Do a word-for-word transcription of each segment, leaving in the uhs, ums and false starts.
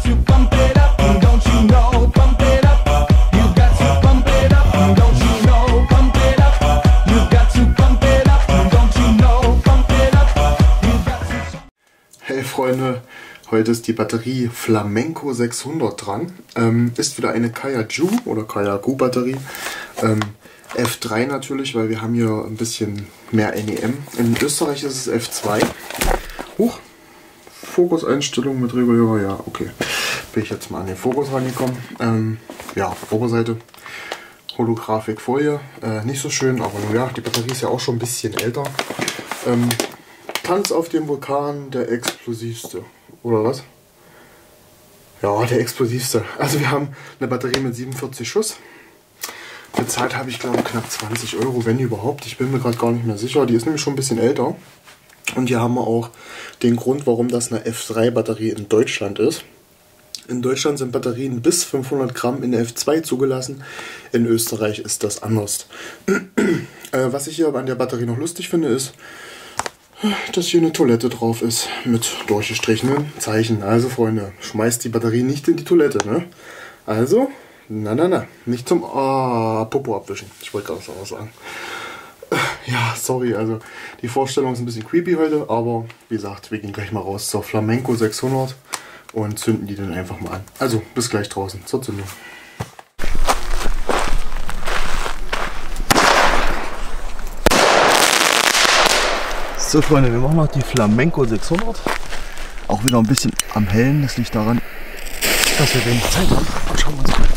to pump it up, don't you know? Pump it up. You got to pump it up, don't you know? Pump it up. You got to pump it up, don't you know? Pump it up. You got to. Hey Freunde, heute ist die Batterie Flamenco sechshundert dran. Ähm, ist wieder eine Kayaju oder Kayaju Batterie. Ähm, F drei natürlich, weil wir haben hier ein bisschen mehr N E M. In Österreich ist es F zwei. Huch, Fokuseinstellung mit Regulierer, ja, okay. Bin ich jetzt mal an den Fokus rangekommen. Ähm, ja, Oberseite, Holographic Folie, äh, nicht so schön, aber ja, die Batterie ist ja auch schon ein bisschen älter. Ähm, Tanz auf dem Vulkan, der explosivste, oder was? Ja, der explosivste. Also wir haben eine Batterie mit siebenundvierzig Schuss. Bezahlt habe ich glaube knapp zwanzig Euro, wenn überhaupt. Ich bin mir gerade gar nicht mehr sicher. Die ist nämlich schon ein bisschen älter. Und hier haben wir auch den Grund, warum das eine F drei Batterie in Deutschland ist. In Deutschland sind Batterien bis fünfhundert Gramm in der F zwei zugelassen. In Österreich ist das anders. äh, was ich hier an der Batterie noch lustig finde, ist, dass hier eine Toilette drauf ist mit durchgestrichenen Zeichen. Also Freunde, schmeißt die Batterie nicht in die Toilette, ne? Also, na na na, nicht zum oh, Popo abwischen. Ich wollte gerade was sagen. Ja, sorry, also die Vorstellung ist ein bisschen creepy heute, aber wie gesagt, wir gehen gleich mal raus zur Flamenco sechshundert und zünden die dann einfach mal an. Also, bis gleich draußen zur Zündung. So Freunde, wir machen noch die Flamenco sechshundert. Auch wieder ein bisschen am Hellen, das liegt daran, dass wir wenig Zeit haben. Und schauen wir uns an.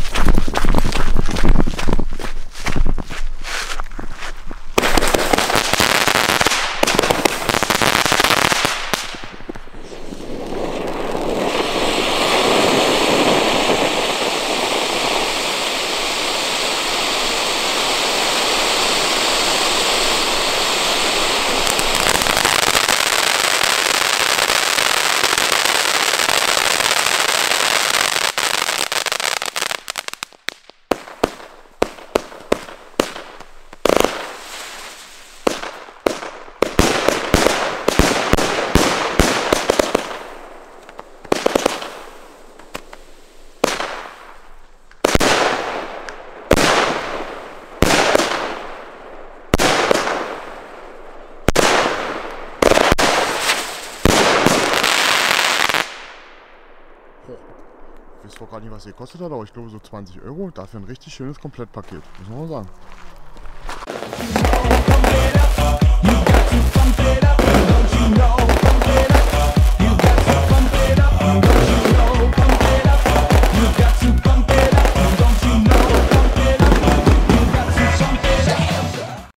Ich weiß zwar gar nicht, was sie gekostet hat, aber ich glaube so zwanzig Euro. Dafür ein richtig schönes Komplettpaket, muss man mal sagen.